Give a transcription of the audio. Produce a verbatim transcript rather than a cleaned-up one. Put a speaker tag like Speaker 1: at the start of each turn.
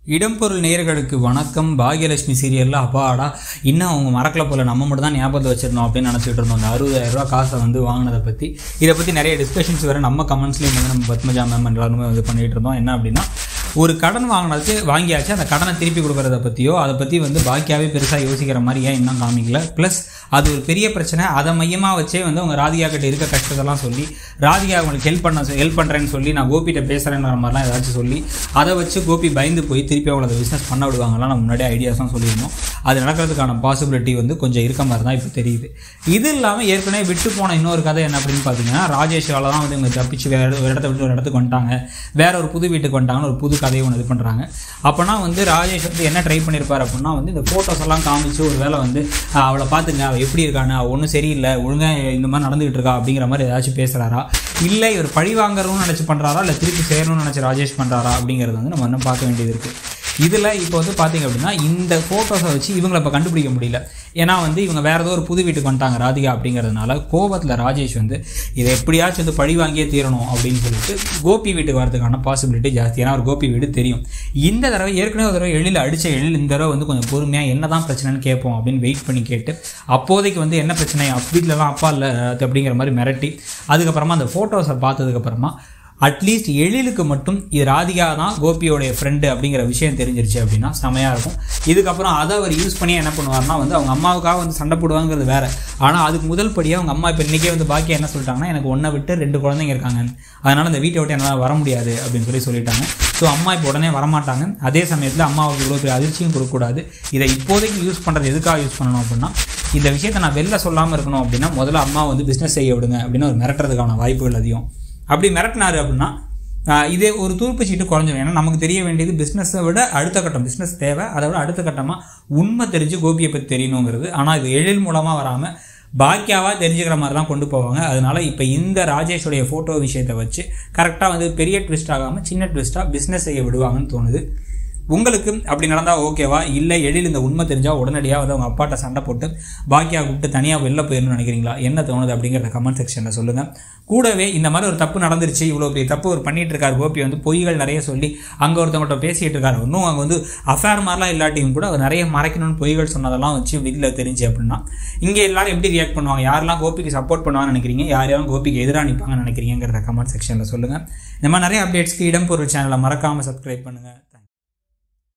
Speaker 1: இடம்பொருள் நேயர்களுக்கு வணக்கம். பாகியலட்சுமி சீரியலில் அப்பாடா இன்னும் அவங்க மறக்கல போல, நம்ம மட்டும் தான் ஞாபகத்தை வச்சிருந்தோம் அப்படின்னு நினச்சிட்டு இருந்தோம். அந்த அறுபதாயிரம் ரூபா காசை வந்து வாங்கினதை பற்றி இதை பற்றி நிறைய டிஸ்கஷன்ஸ் வேறு நம்ம கமெண்ட்ஸ்லேயும் வந்து நம்ம பத்மஜா மேம் எல்லாருமே வந்து பண்ணிகிட்டு இருந்தோம். என்ன அப்படின்னா, ஒரு கடன் வாங்கினதுக்கு வாங்கியாச்சு, அந்த கடனை திருப்பி கொடுக்குறத பற்றியோ அதை பற்றி வந்து பாக்கியாவே பெருசாக யோசிக்கிற மாதிரி ஏன் இன்னும் காமிக்கல. ப்ளஸ் அது ஒரு பெரிய பிரச்சனை. அதை மையமாக வச்சே வந்து அவங்க ராதிகா கிட்ட இருக்க கஷ்டத்தெல்லாம் சொல்லி, ராதிகா அவங்களுக்கு ஹெல்ப் பண்ண ஹெல்ப் பண்ணுறேன்னு சொல்லி, நான் கோபிகிட்ட பேசுகிறேன்ற மாதிரிலாம் ஏதாச்சும் சொல்லி அதை வச்சு கோபி பயந்து போய் திருப்பி அவங்கள அதை பிஸ்னஸ் பண்ண விடுவாங்கலாம் நம்ம முன்னாடி ஐடியாஸ்லாம் சொல்லியிருந்தோம். அது நடக்கிறதுக்கான பாசிபிலிட்டி வந்து கொஞ்சம் இருக்க மாதிரி தான் இப்போ தெரியுது. இது இல்லாமல் ஏற்கனவே விட்டு போன இன்னொரு கதை என்ன அப்படின்னு பார்த்தீங்கன்னா, ராஜேஷால் தான் வந்து இவங்க தப்பிச்சு வேறு ஒரு இடத்த விட்டு ஒரு இடத்துக்கு வந்துட்டாங்க, வேற ஒரு புது வீட்டுக்கு வந்துட்டாங்கன்னு ஒரு புது கதையை ஒன்று இது பண்ணுறாங்க. அப்போனா வந்து ராஜேஷ் வந்து என்ன ட்ரை பண்ணியிருப்பார் அப்படின்னா, வந்து இந்த ஃபோட்டோஸ் எல்லாம் காமிச்சு ஒரு வேளை வந்து அவளை பார்த்துங்க, அவள் எப்படி இருக்கான்னு, ஒன்றும் சரியில்லை, ஒழுங்காக இந்த மாதிரி நடந்துகிட்டு இருக்கா அப்படிங்கிற மாதிரி ஏதாச்சும் பேசுகிறாரா, இல்லை இவர் பழி வாங்கணும்னு நினச்சி பண்ணுறாரா, இல்லை திருப்பி சேரணும்னு நினச்சி ராஜேஷ் பண்ணுறாரா அப்படிங்கிறது வந்து நம்ம இன்னும் பார்க்க வேண்டியது இருக்குது. இதில் இப்போ வந்து பார்த்திங்க அப்படின்னா, இந்த ஃபோட்டோஸை வச்சு இவங்களை இப்போ கண்டுபிடிக்க முடியல. ஏன்னா வந்து இவங்க வேறு ஏதோ ஒரு புது வீட்டுக்கு வந்துட்டாங்க ராதிகா அப்படிங்கிறதுனால கோபத்தில் ராஜேஷ் வந்து இதை எப்படியாச்சும் வந்து பழி வாங்கியே தீரணும் அப்படின்னு சொல்லிட்டு கோபி வீட்டுக்கு வரதுக்கான பாசிபிலிட்டி ஜாஸ்தி. ஏன்னா ஒரு கோபி வீடு தெரியும். இந்த தடவை ஏற்கனவே ஒரு தடவை எழில் அடித்த எழில் இந்த தடவை வந்து கொஞ்சம் பொறுமையாக என்ன தான் பிரச்சனைன்னு கேட்போம் அப்படின்னு வெயிட் பண்ணி கேட்டு, அப்போதைக்கு வந்து என்ன பிரச்சனை, வீட்டிலலாம் அப்பா இல்லை அப்படிங்கிற மாதிரி மிரட்டி, அதுக்கப்புறமா அந்த ஃபோட்டோஸை பார்த்ததுக்கப்புறமா அட்லீஸ்ட் எழிலுக்கு மட்டும் இது ராதிகா தான் கோபியோடைய ஃப்ரெண்டு அப்படிங்கிற விஷயம் தெரிஞ்சிருச்சு அப்படின்னா செமையாக இருக்கும். இதுக்கப்புறம் அதை அவர் யூஸ் பண்ணி என்ன பண்ணுவார்னா, வந்து அவங்க அம்மாவுக்காக வந்து சண்டை போடுவாங்கிறது வேறு. ஆனால் அதுக்கு முதல் படியாக அவங்க அம்மா இப்போ இன்றைக்கே வந்து பாக்கியா என்ன சொல்லிட்டாங்கன்னா, எனக்கு ஒன்றை விட்டு ரெண்டு குழந்தைங்க இருக்காங்க, அதனால் அந்த வீட்டை விட்டு என்னால் வர முடியாது அப்படின்னு சொல்லி சொல்லிட்டாங்க. ஸோ அம்மா இப்போ உடனே வரமாட்டாங்க. அதே சமயத்தில் அம்மாவுக்கு இவ்வளோ பெரிய அதிர்ச்சியும் கொடுக்கக்கூடாது. இதை இப்போதைக்கு யூஸ் பண்ணுறது எதுக்காக யூஸ் பண்ணணும் அப்படின்னா, இந்த விஷயத்தை நான் வெளில சொல்லாமல் இருக்கணும் அப்படின்னா முதல்ல அம்மா வந்து பிஸ்னஸ் செய்ய விடுங்க அப்படின்னு ஒரு மிரட்டுறதுக்கான வாய்ப்புகள் அதிகம். அப்படி மிரட்டினார் அப்படின்னா இதே ஒரு துருப்பு சீட்டு குறைஞ்சிடும். ஏன்னா நமக்கு தெரிய வேண்டியது பிஸ்னஸை விட அடுத்த கட்டம், பிஸ்னஸ் தேவை, அதை விட அடுத்த கட்டமாக உண்மை தெரிஞ்சு கோபியை பற்றி தெரியணுங்கிறது. ஆனால் இது எழில் மூலமாக வராமல் பாக்கியாவாக தெரிஞ்சுக்கிற மாதிரி தான் கொண்டு போவாங்க. அதனால் இப்போ இந்த ராஜேஷுடைய ஃபோட்டோ விஷயத்தை வச்சு கரெக்டாக வந்து பெரிய ட்விஸ்ட் ஆகாமல் சின்ன ட்விஸ்ட்டாக பிஸ்னஸ் செய்ய விடுவாங்கன்னு தோணுது. உங்களுக்கு அப்படி நடந்தால் ஓகேவா, இல்லை எழில் இந்த உண்மை தெரிஞ்சால் உடனடியாக வந்து அவங்க அப்பாட்ட சண்டை போட்டு பாக்கியா கூப்பிட்டு தனியாக வெளில போயிடணும்னு நினைக்கிறீங்களா, என்ன தோணுது அப்படிங்கிறத கமெண்ட் செக்ஷனில் சொல்லுங்கள். கூடவே இந்த மாதிரி ஒரு தப்பு நடந்துருச்சு, இவ்வளோ பெரிய தப்பு ஒரு பண்ணிகிட்டு இருக்கார் கோபி, வந்து பொய்கள் நிறைய சொல்லி அங்கே ஒருத்தவங்கள்ட்ட பேசிகிட்டு இருக்காரு, இன்னும் அங்கே வந்து அஃபேர் மாதிரிலாம் இல்லாட்டியும் கூட அவர் நிறைய மறைக்கணும்னு பொய்கள் சொன்னதெல்லாம் வச்சு வெளியில் தெரிஞ்சு அப்படின்னா இங்கே எல்லாரும் எப்படி ரியாக்ட் பண்ணுவாங்க, யாரெல்லாம் கோபிக்கு சப்போர்ட் பண்ணுவாங்கன்னு நினைக்கிறீங்க, யார் யாரும் கோபிக்கு எதிராக நிற்பாங்கன்னு நினைக்கிறீங்கிறத கமெண்ட் செக்ஷனில் சொல்லுங்கள். இந்த மாதிரி நிறைய அப்டேட்ஸ்க்கு இடம்பொருள் சேனலை மறக்காமல் சப்ஸ்கிரைப் பண்ணுங்கள்.